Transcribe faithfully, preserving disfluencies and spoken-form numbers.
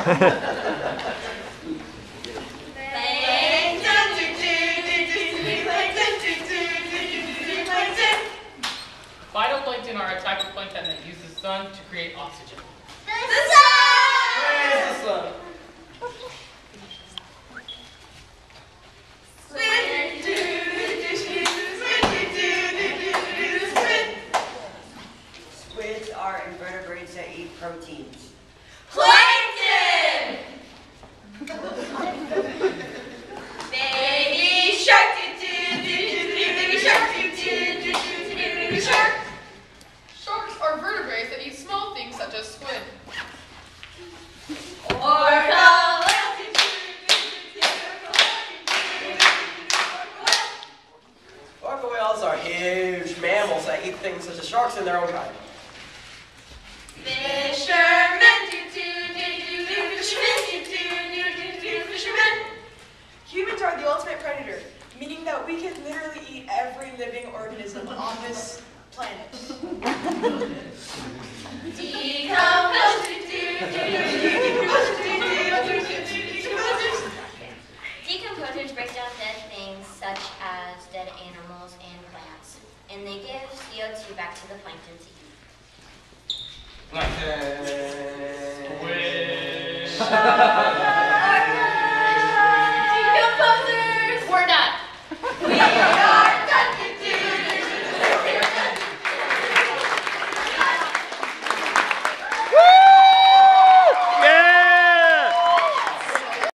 Phytoplankton are a type of plankton that use the sun to create oxygen. The sun! Praise the sun! Squids are invertebrates that eat proteins. Plankton! Baby shark, baby shark, baby shark. Sharks are vertebrates that eat small things such as squid. Orca whales are huge mammals that eat things such as sharks in their own kind. Fishermen, fishermen. Humans are the ultimate predator, meaning that we can literally eat every living organism on this planet. Decomposers break down dead things such as dead animals and plants, and they give C O two back to the plankton to eat. Plankton. Decomposers! We're done.